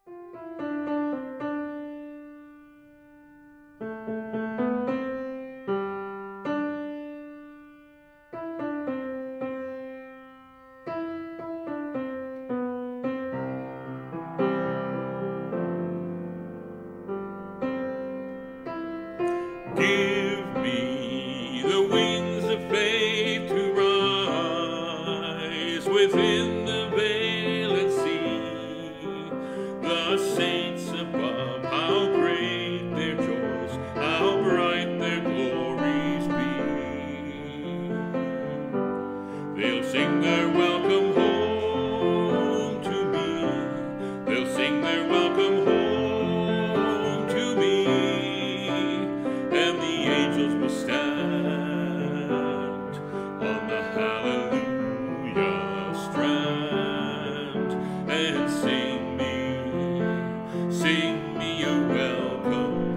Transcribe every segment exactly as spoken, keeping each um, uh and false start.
Give me the wings of faith to rise within the veil and see the saints above, how great their joys, how bright their glories be. They'll sing their welcome home to me, they'll sing their welcome home to me. Will stand on the hallelujah strand and sing me, sing me a welcome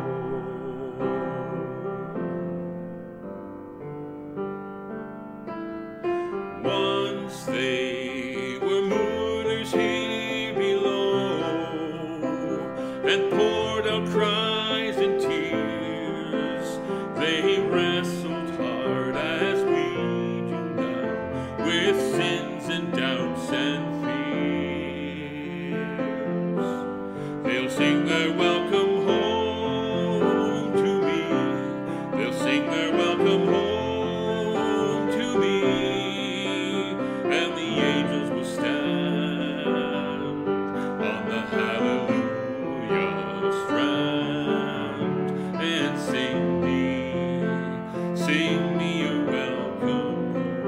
home. Once they were mourners here below and poured out cries and tears. They wrestled hard as we do now with sins and doubts and fears. They'll sing their welcome home to me, they'll sing their welcome home to me, and the angels will stand on the hallelujah strand and sing me, sing me a welcome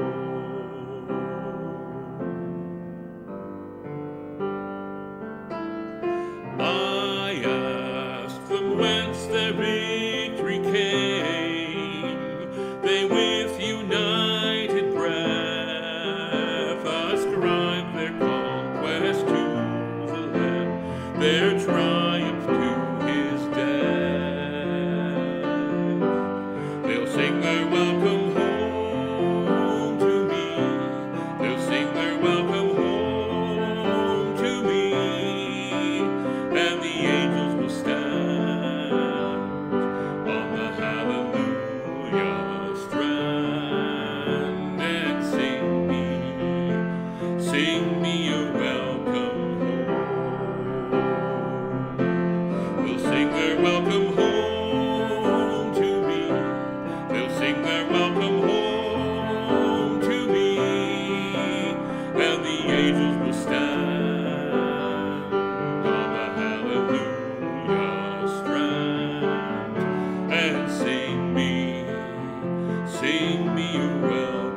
home. I asked them whence their victory came. They with united breath ascribed their conquest to the Lamb, their triumph to his death. They'll sing their welcome home to me, they'll sing their welcome home to me, and the angels will stand on the hallelujah strand and sing me, sing me a welcome home. They'll sing their welcome home to me, they'll sing their welcome home to me, and the angels will stand on the hallelujah strand and sing me, sing me a welcome.